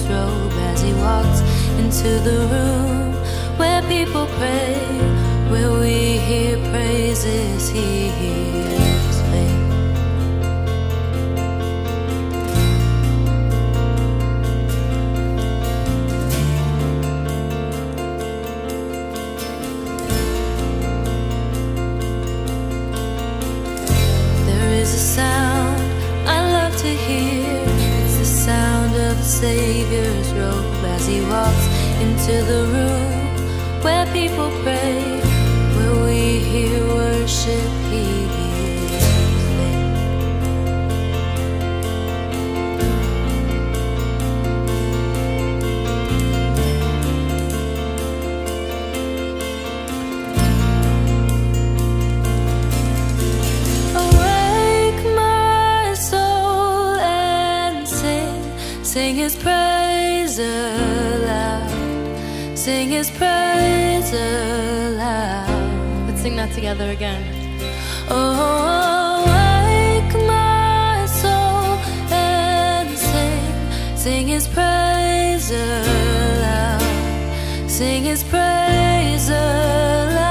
robe as he walks into the room where people pray, where we hear praises he hears faith. There is a sound I love to hear. It's the sound of the Savior's robe as he walks into the room where people pray, where we hear worship he hears faith. Awake my soul and sing his praise aloud. Sing his praise aloud. Let's sing that together again. Oh, awake my soul and sing his praise aloud. Sing his praise aloud.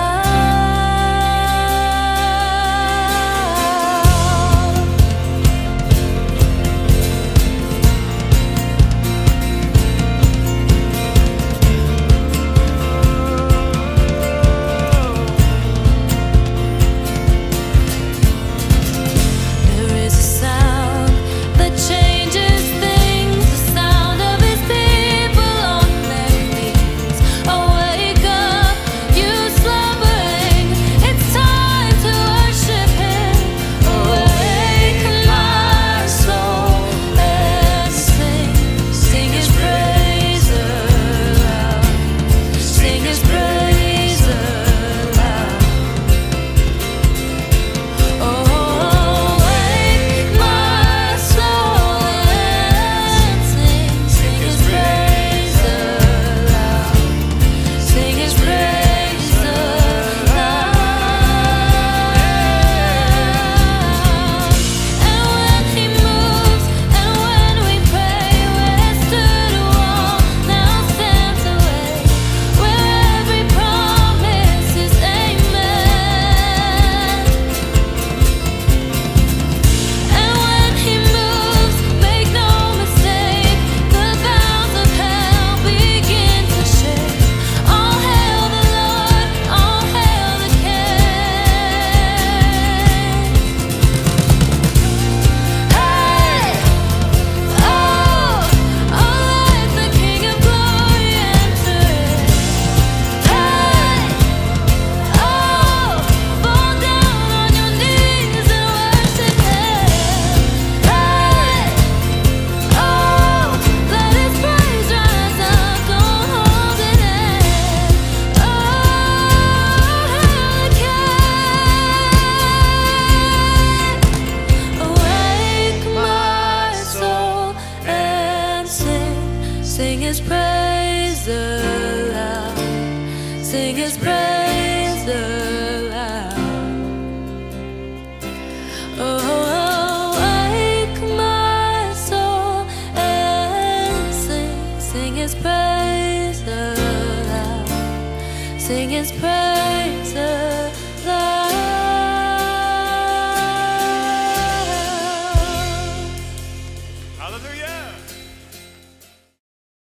Sing his praise aloud. Sing his praise aloud. Oh, wake my soul and sing his praise aloud. Sing his praise aloud. Hallelujah.